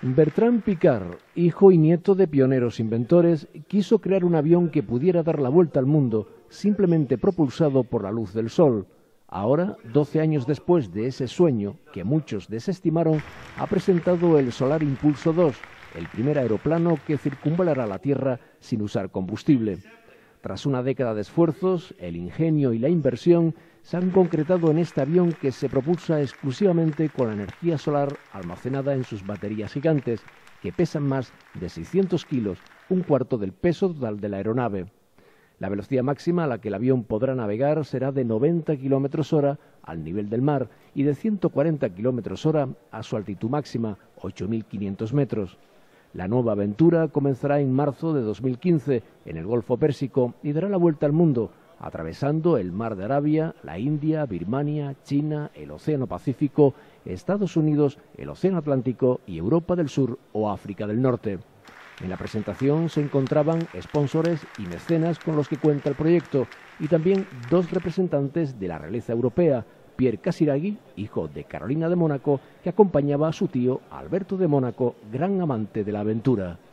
Bertrand Piccard, hijo y nieto de pioneros inventores, quiso crear un avión que pudiera dar la vuelta al mundo simplemente propulsado por la luz del sol. Ahora, 12 años después de ese sueño, que muchos desestimaron, ha presentado el Solar Impulso 2, el primer aeroplano que circunvalará la Tierra sin usar combustible. Tras una década de esfuerzos, el ingenio y la inversión se han concretado en este avión que se propulsa exclusivamente con la energía solar almacenada en sus baterías gigantes, que pesan más de 600 kilos, un cuarto del peso total de la aeronave. La velocidad máxima a la que el avión podrá navegar será de 90 km/h al nivel del mar y de 140 km/h a su altitud máxima, 8.500 metros. La nueva aventura comenzará en marzo de 2015 en el Golfo Pérsico y dará la vuelta al mundo, atravesando el Mar de Arabia, la India, Birmania, China, el Océano Pacífico, Estados Unidos, el Océano Atlántico y Europa del Sur o África del Norte. En la presentación se encontraban sponsores y mecenas con los que cuenta el proyecto y también dos representantes de la realeza europea, Pierre Casiraghi, hijo de Carolina de Mónaco, que acompañaba a su tío Alberto de Mónaco, gran amante de la aventura.